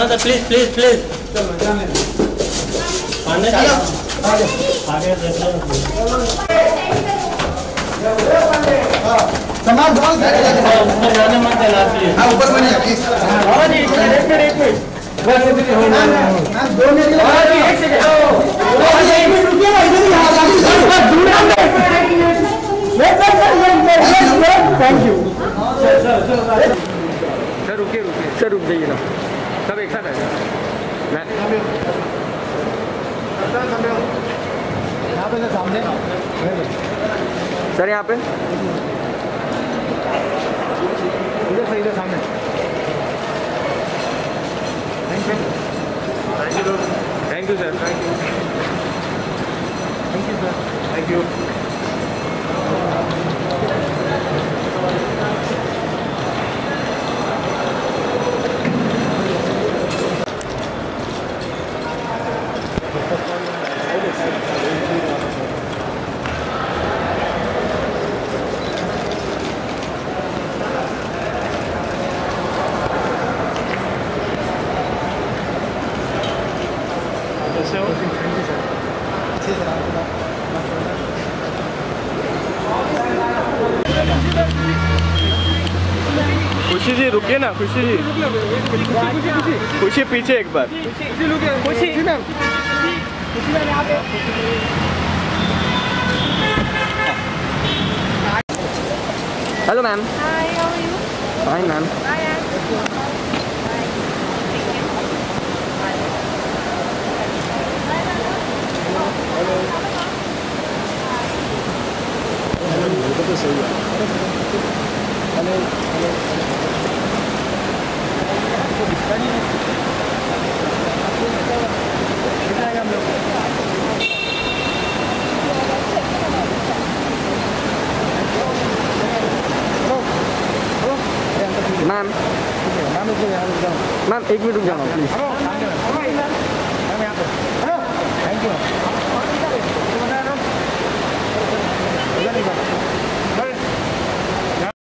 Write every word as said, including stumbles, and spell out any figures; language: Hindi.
सर प्लीज प्लीज प्लीज आगे आगे सामान बहुत ऊपर जाने मत देना प्लीज। हाँ ऊपर बनिए प्लीज। हाँ जी एक मिनट एक मिनट बस इतनी हो ना दो मिनट हाँ जी एक सेकंड एक मिनट रुकिए ना इधर ही आ जाइए। थैंक यू सर रुकिए रुकिए सर रुक जाइए ना सब एक साथ है मैं यहाँ पे सामने सर यहाँ पे इधर सही इधर सामने। Thank you thank you thank you sir thank you thank you sir thank you Khushi ji रुकिए ना खुशी जी खुशी पीछे एक बार Khushi ma'am hello ma'am Hi, how are you? Fine ma'am I am. तो सही है। हेलो हेलो कितना आएगा हम लोग मैम मैम एक मिनट रुक जाओ मैम एक मिनट रुक जाना प्लीज